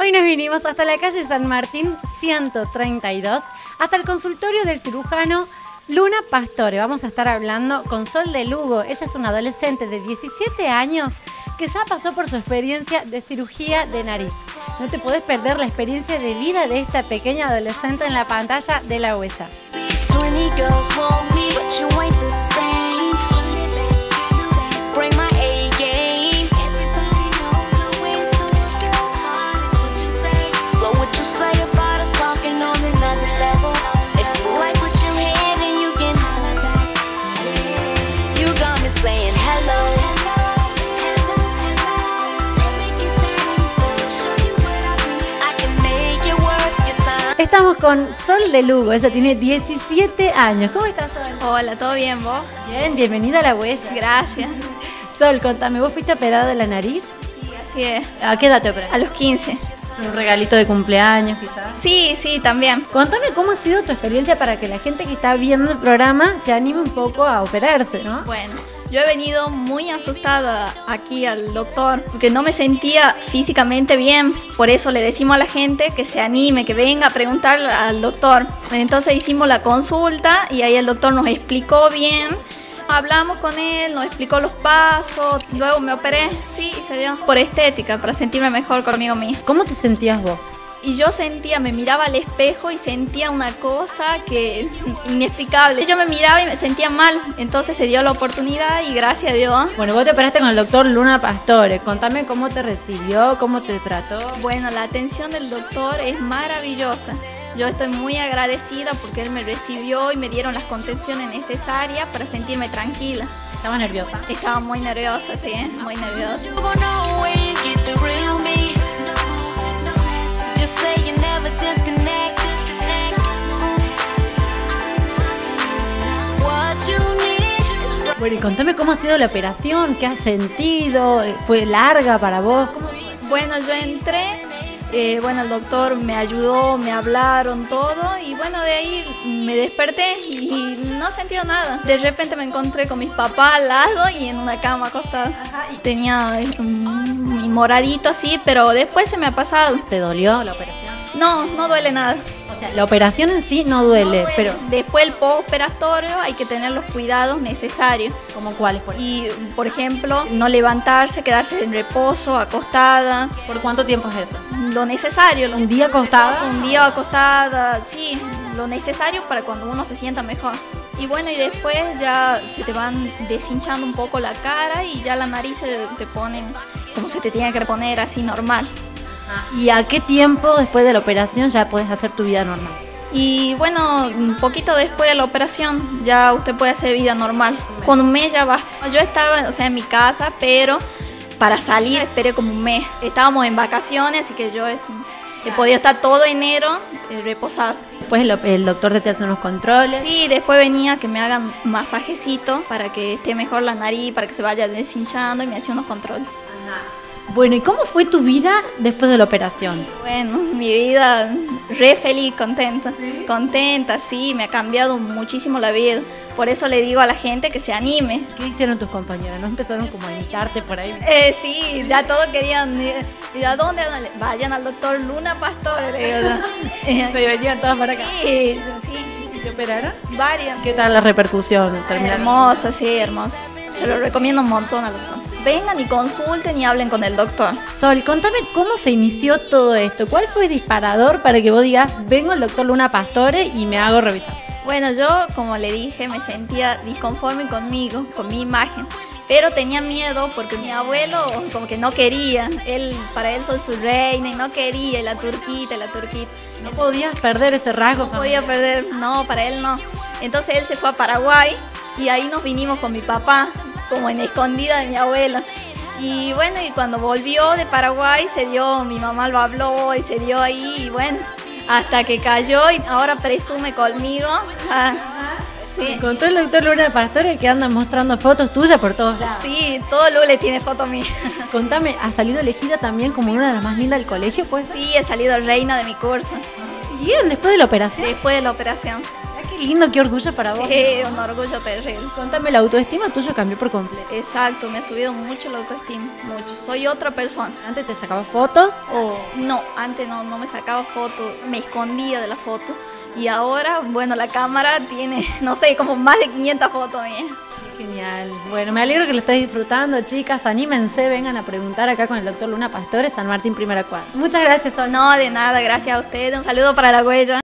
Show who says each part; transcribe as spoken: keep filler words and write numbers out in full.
Speaker 1: Hoy nos vinimos hasta la calle San Martín ciento treinta y dos, hasta el consultorio del cirujano Luna Pastore. Vamos a estar hablando con Sol de Lugo. Ella es una adolescente de diecisiete años que ya pasó por su experiencia de cirugía de nariz. No te podés perder la experiencia de vida de esta pequeña adolescente en la pantalla de La Huella. Estamos con Sol de Lugo, ella tiene diecisiete años. ¿Cómo estás, Sol?
Speaker 2: Hola, ¿todo bien vos?
Speaker 1: Bien, bienvenida a La Huella.
Speaker 2: Gracias.
Speaker 1: Sol, contame, ¿vos fuiste operada de la nariz?
Speaker 2: Sí, así es.
Speaker 1: ¿A qué edad te operaste?
Speaker 2: A los quince.
Speaker 1: ¿Un regalito de cumpleaños quizás?
Speaker 2: Sí, sí, también.
Speaker 1: Contame cómo ha sido tu experiencia para que la gente que está viendo el programa se anime un poco a operarse, ¿no?
Speaker 2: Bueno, yo he venido muy asustada aquí al doctor porque no me sentía físicamente bien. Por eso le decimos a la gente que se anime, que venga a preguntar al doctor. Entonces hicimos la consulta y ahí el doctor nos explicó bien. Hablamos con él, nos explicó los pasos, luego me operé, sí, y se dio por estética, para sentirme mejor conmigo misma.
Speaker 1: ¿Cómo te sentías vos?
Speaker 2: Y yo sentía, me miraba al espejo y sentía una cosa que inexplicable. Yo me miraba y me sentía mal, entonces se dio la oportunidad y gracias a Dios.
Speaker 1: Bueno, vos te operaste con el doctor Luna Pastore. Contame cómo te recibió, cómo te trató.
Speaker 2: Bueno, la atención del doctor es maravillosa. Yo estoy muy agradecida porque él me recibió y me dieron las contenciones necesarias para sentirme tranquila.
Speaker 1: ¿Estabas nerviosa?
Speaker 2: Estaba muy nerviosa, sí, muy nerviosa.
Speaker 1: Bueno, y contame cómo ha sido la operación, qué has sentido, ¿fue larga para vos? ¿Cómo fue?
Speaker 2: Bueno, yo entré... Eh, bueno, el doctor me ayudó, me hablaron todo y bueno, de ahí me desperté y no sentí nada. De repente me encontré con mis papás al lado y en una cama acostada. Ajá, y tenía un moradito así, pero después se me ha pasado.
Speaker 1: ¿Te dolió la operación?
Speaker 2: No, no duele nada.
Speaker 1: O sea, la operación en sí no duele, no duele. pero...
Speaker 2: Después el postoperatorio hay que tener los cuidados necesarios.
Speaker 1: ¿Cómo cuáles? Por
Speaker 2: y, por ejemplo, no levantarse, quedarse en reposo, acostada.
Speaker 1: ¿Por cuánto tiempo es eso?
Speaker 2: Lo necesario.
Speaker 1: ¿Un día acostada?
Speaker 2: Un día acostada, sí, lo necesario para cuando uno se sienta mejor. Y bueno, y después ya se te van deshinchando un poco la cara y ya la nariz se te ponen como se te tiene que poner, así normal.
Speaker 1: ¿Y a qué tiempo después de la operación ya puedes hacer tu vida normal?
Speaker 2: Y bueno, un poquito después de la operación ya usted puede hacer vida normal. Con un mes ya basta. Yo estaba, o sea, en mi casa, pero para salir esperé como un mes. Estábamos en vacaciones, así que yo he, he podido estar todo enero eh, reposada.
Speaker 1: Después el, el doctor te hace unos controles.
Speaker 2: Sí, después venía que me hagan un masajecito para que esté mejor la nariz, para que se vaya deshinchando y me hacía unos controles.
Speaker 1: Bueno, ¿y cómo fue tu vida después de la operación?
Speaker 2: Bueno, mi vida re feliz, contenta. ¿Sí? Contenta, sí, me ha cambiado muchísimo la vida. Por eso le digo a la gente que se anime.
Speaker 1: ¿Qué hicieron tus compañeros? ¿No empezaron como a imitarte por ahí?
Speaker 2: Eh, sí, ya todos querían ir. ¿A dónde? Vayan al doctor Luna Pastore, le digo yo.
Speaker 1: ¿Se venían todas para acá?
Speaker 2: Sí, sí.
Speaker 1: ¿Y te operaron?
Speaker 2: Varias.
Speaker 1: ¿Qué tal la repercusión?
Speaker 2: Hermosa, sí, hermosa. Se lo recomiendo un montón al doctor. Vengan y consulten y hablen con el doctor.
Speaker 1: Sol, contame cómo se inició todo esto. ¿Cuál fue el disparador para que vos digas, vengo al doctor Luna Pastore y me hago revisar?
Speaker 2: Bueno, yo, como le dije, me sentía disconforme conmigo, con mi imagen. Pero tenía miedo porque mi abuelo como que no quería. Él, para él soy su reina y no quería, y la turquita, y la turquita.
Speaker 1: ¿No podías perder ese rasgo?
Speaker 2: No podía perder, no, para él no. Entonces él se fue a Paraguay y ahí nos vinimos con mi papá, como en escondida de mi abuela. Y bueno, y cuando volvió de Paraguay se dio, mi mamá lo habló y se dio ahí, y bueno, hasta que cayó y ahora presume conmigo. Ah, sí.
Speaker 1: Encontró el doctor Luna Pastore que anda mostrando fotos tuyas por todos lados.
Speaker 2: Sí, todo Lule tiene foto mía.
Speaker 1: Contame, ¿has salido elegida también como una de las más lindas del colegio? Pues
Speaker 2: sí, he salido reina de mi curso.
Speaker 1: ¿Bien? ¿Después de la operación?
Speaker 2: Después de la operación.
Speaker 1: ¿A Qué lindo, qué orgullo para vos.
Speaker 2: Sí, un orgullo terrible.
Speaker 1: Contame, la autoestima tuya cambió por completo.
Speaker 2: Exacto, me ha subido mucho la autoestima, mucho. Soy otra persona.
Speaker 1: ¿Antes te sacabas fotos o...?
Speaker 2: No, antes no, no me sacaba fotos, me escondía de la foto. Y ahora, bueno, la cámara tiene, no sé, como más de quinientas fotos mías.
Speaker 1: Genial. Bueno, me alegro que lo estés disfrutando, chicas. Anímense, vengan a preguntar acá con el doctor Luna Pastore, San Martín, primera cuadra. Muchas gracias, Sol.
Speaker 2: No, de nada, gracias a ustedes. Un saludo para la huella.